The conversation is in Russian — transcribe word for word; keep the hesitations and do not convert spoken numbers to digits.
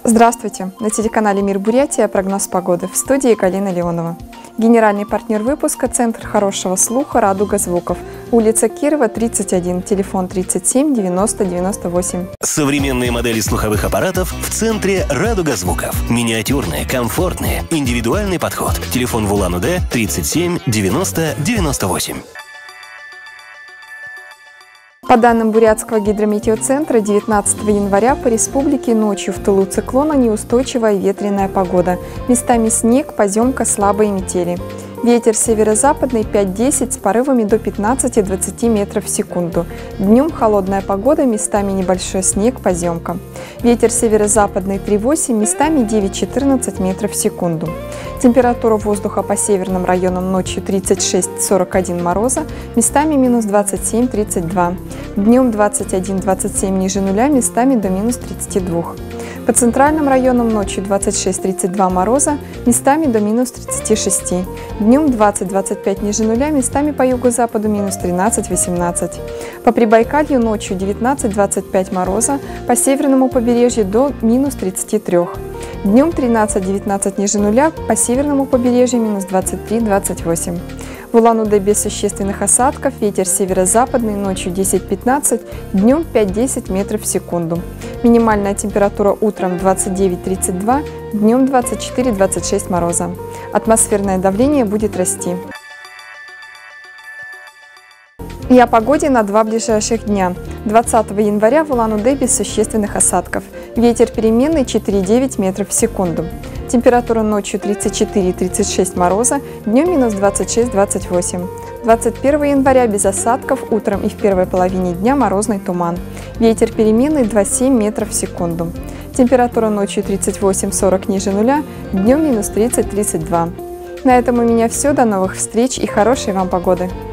Здравствуйте! На телеканале «Мир Бурятия» прогноз погоды. В студии Галина Леонова. Генеральный партнер выпуска – Центр хорошего слуха «Радуга звуков». Улица Кирова, тридцать один, телефон тридцать семь девяносто девяносто восемь. Современные модели слуховых аппаратов в центре «Радуга звуков». Миниатюрные, комфортные, индивидуальный подход. Телефон в Улан-Удэ тридцать семь девяносто девяносто восемь. По данным Бурятского гидрометеоцентра, девятнадцатого января по республике ночью в тылу циклона неустойчивая ветреная погода. Местами снег, поземка, слабые метели. Ветер северо-западный пять-десять с порывами до пятнадцати-двадцати метров в секунду. Днем холодная погода, местами небольшой снег, поземка. Ветер северо-западный три-восемь, местами девять-четырнадцать метров в секунду. Температура воздуха по северным районам ночью тридцать шесть — сорок один мороза, местами минус двадцать семь — тридцать два. Днем двадцать один — двадцать семь ниже нуля, местами до минус тридцати двух. По центральным районам ночью двадцать шесть — тридцать два мороза, местами до минус тридцати шести. Днем двадцать — двадцать пять ниже нуля, местами по юго-западу минус тринадцать — восемнадцать. По Прибайкалью ночью девятнадцать — двадцать пять мороза, по северному побережью до минус тридцати трёх. Днем тринадцать — девятнадцать ниже нуля, по северному побережью минус двадцать три — двадцать восемь. В Улан-Удэ без существенных осадков, ветер северо-западный, ночью десять-пятнадцать, днем пять-десять метров в секунду. Минимальная температура утром двадцать девять — тридцать два, днем двадцать четыре — двадцать шесть мороза. Атмосферное давление будет расти. И о погоде на два ближайших дня. двадцатого января в Улан-Удэ без существенных осадков. Ветер переменный четыре-девять метров в секунду. Температура ночью тридцать четыре — тридцать шесть мороза, днем минус двадцать шесть — двадцать восемь. двадцать первого января без осадков, утром и в первой половине дня морозный туман. Ветер переменный два-семь метров в секунду. Температура ночью тридцать восемь — сорок ниже нуля, днем минус тридцать — тридцать два. На этом у меня все. До новых встреч и хорошей вам погоды!